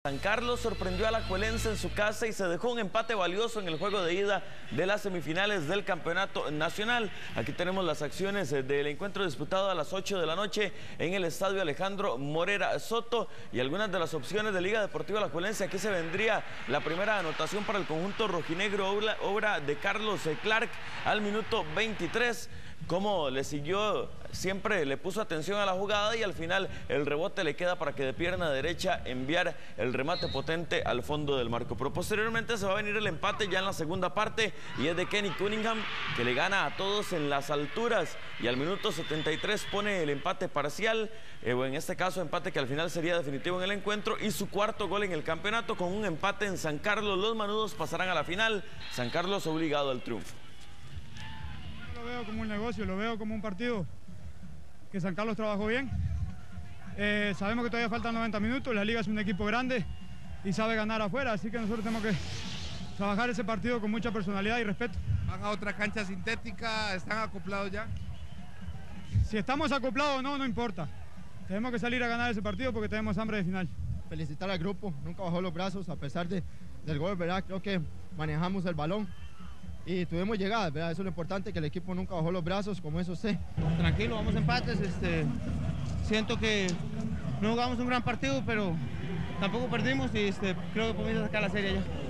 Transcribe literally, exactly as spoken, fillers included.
San Carlos sorprendió a Alajuelense en su casa y se dejó un empate valioso en el juego de ida de las semifinales del campeonato nacional. Aquí tenemos las acciones del encuentro disputado a las ocho de la noche en el estadio Alejandro Morera Soto y algunas de las opciones de Liga Deportiva Alajuelense. Aquí se vendría la primera anotación para el conjunto rojinegro, obra de Carlos Clark al minuto veintitrés. Como le siguió, siempre le puso atención a la jugada y al final el rebote le queda para que de pierna derecha enviar el remate potente al fondo del marco. Pero posteriormente se va a venir el empate ya en la segunda parte y es de Kenny Cunningham, que le gana a todos en las alturas y al minuto setenta y tres pone el empate parcial, eh, o en este caso empate que al final sería definitivo en el encuentro, y su cuarto gol en el campeonato. Con un empate en San Carlos, los manudos pasarán a la final. San Carlos obligado al triunfo. Lo veo como un negocio, lo veo como un partido que San Carlos trabajó bien. Eh, sabemos que todavía faltan noventa minutos, la liga es un equipo grande y sabe ganar afuera, así que nosotros tenemos que trabajar ese partido con mucha personalidad y respeto. ¿Van a otra cancha sintética? ¿Están acoplados ya? Si estamos acoplados o no, no importa. Tenemos que salir a ganar ese partido porque tenemos hambre de final. Felicitar al grupo, nunca bajó los brazos a pesar de, del gol, ¿verdad? Creo que manejamos el balón y tuvimos llegadas, ¿verdad? Eso es lo importante, que el equipo nunca bajó los brazos, como eso sé. Tranquilo, vamos a empates. Este, siento que no jugamos un gran partido, pero tampoco perdimos y este, creo que podemos sacar la serie ya.